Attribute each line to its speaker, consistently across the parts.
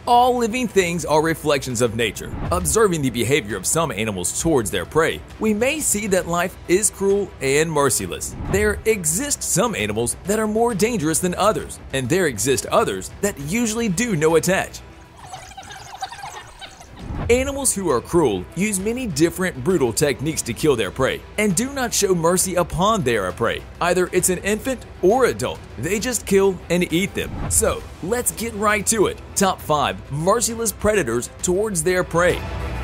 Speaker 1: All living things are reflections of nature. Observing the behavior of some animals towards their prey, we may see that life is cruel and merciless. There exist some animals that are more dangerous than others, and there exist others that usually do no attach. Animals who are cruel use many different brutal techniques to kill their prey and do not show mercy upon their prey. Either it's an infant or adult, they just kill and eat them. So let's get right to it. Top 5 merciless predators towards their prey.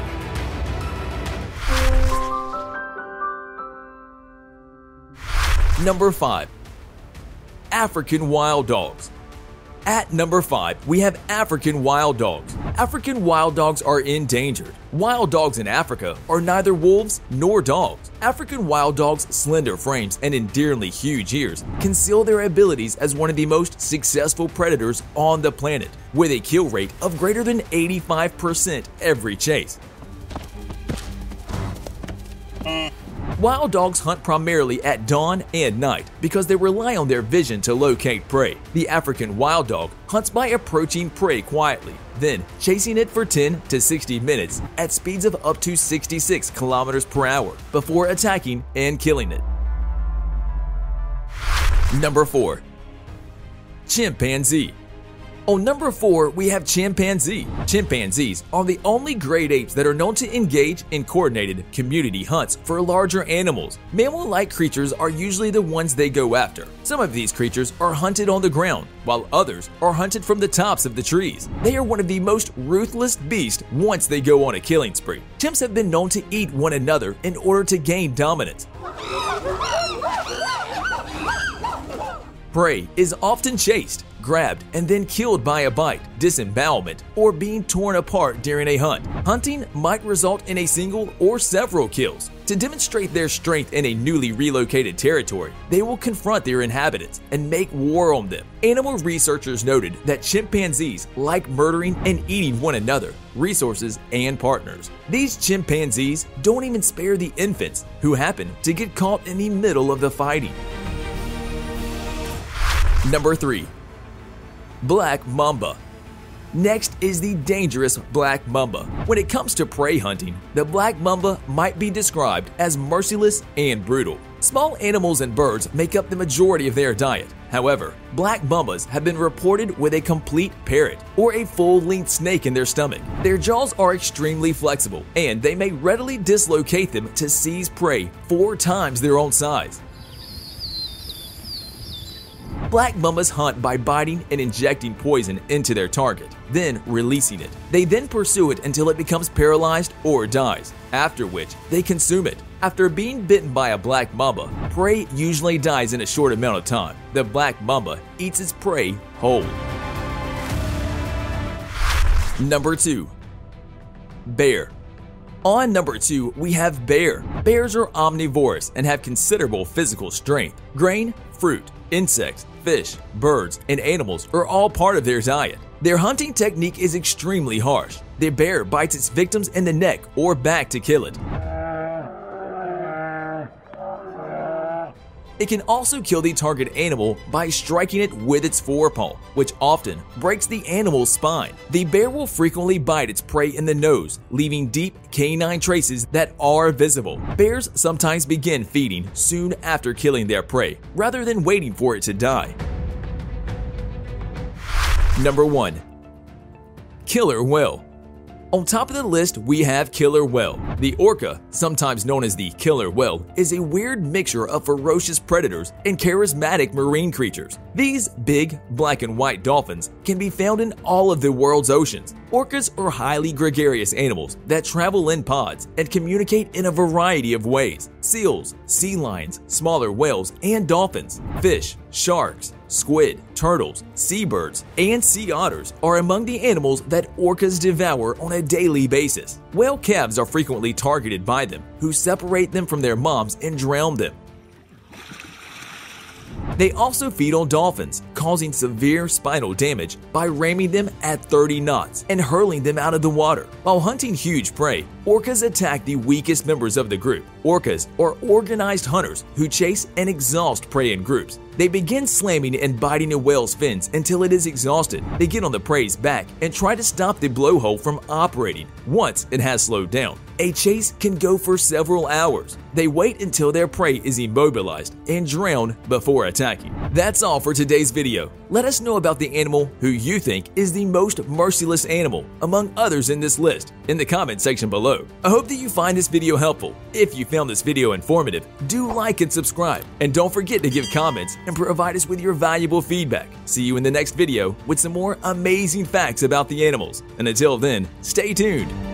Speaker 1: Number 5. African wild dogs. At number 5, we have African wild dogs. African wild dogs are endangered. Wild dogs in Africa are neither wolves nor dogs. African wild dogs' slender frames and endearingly huge ears conceal their abilities as one of the most successful predators on the planet, with a kill rate of greater than 85% every chase. Wild dogs hunt primarily at dawn and night because they rely on their vision to locate prey. The African wild dog hunts by approaching prey quietly, then chasing it for 10 to 60 minutes at speeds of up to 66 kilometers per hour before attacking and killing it. Number 4. Chimpanzee. On number 4, we have chimpanzee. Chimpanzees are the only great apes that are known to engage in coordinated community hunts for larger animals. Mammal-like creatures are usually the ones they go after. Some of these creatures are hunted on the ground, while others are hunted from the tops of the trees. They are one of the most ruthless beasts once they go on a killing spree. Chimps have been known to eat one another in order to gain dominance. Prey is often chased, grabbed, and then killed by a bite, disembowelment, or being torn apart during a hunt. Hunting might result in a single or several kills. To demonstrate their strength in a newly relocated territory, they will confront their inhabitants and make war on them. Animal researchers noted that chimpanzees like murdering and eating one another, resources, and partners. These chimpanzees don't even spare the infants, who happen to get caught in the middle of the fighting. Number 3. Black mamba. Next is the dangerous black mamba. When it comes to prey hunting, the black mamba might be described as merciless and brutal. Small animals and birds make up the majority of their diet. However, black mambas have been reported with a complete parrot or a full-length snake in their stomach. Their jaws are extremely flexible, and they may readily dislocate them to seize prey 4 times their own size. Black mambas hunt by biting and injecting poison into their target, then releasing it. They then pursue it until it becomes paralyzed or dies, after which they consume it. After being bitten by a black mamba, prey usually dies in a short amount of time. The black mamba eats its prey whole. Number 2. Bear. On number 2, we have bear. Bears are omnivorous and have considerable physical strength. Grain, fruit, insects, fish, birds, and animals are all part of their diet. Their hunting technique is extremely harsh. The bear bites its victims in the neck or back to kill it. It can also kill the target animal by striking it with its forepaw, which often breaks the animal's spine. The bear will frequently bite its prey in the nose, leaving deep canine traces that are visible. Bears sometimes begin feeding soon after killing their prey, rather than waiting for it to die. Number 1. Killer whale. On top of the list, we have killer whale. The orca, sometimes known as the killer whale, is a weird mixture of ferocious predators and charismatic marine creatures. These big, black and white dolphins can be found in all of the world's oceans. Orcas are highly gregarious animals that travel in pods and communicate in a variety of ways. Seals, sea lions, smaller whales, and dolphins, fish, sharks, squid, turtles, seabirds, and sea otters are among the animals that orcas devour on a daily basis. Whale calves are frequently targeted by them, who separate them from their moms and drown them. They also feed on dolphins, causing severe spinal damage by ramming them at 30 knots and hurling them out of the water. While hunting huge prey, orcas attack the weakest members of the group, Orcas are organized hunters who chase and exhaust prey in groups. They begin slamming and biting a whale's fins until it is exhausted. They get on the prey's back and try to stop the blowhole from operating. Once it has slowed down, a chase can go for several hours. They wait until their prey is immobilized and drowned before attacking. That's all for today's video. Let us know about the animal who you think is the most merciless animal among others in this list in the comment section below. I hope that you find this video helpful. If you found this video informative, do like and subscribe. And don't forget to give comments and provide us with your valuable feedback. See you in the next video with some more amazing facts about the animals. And until then, stay tuned.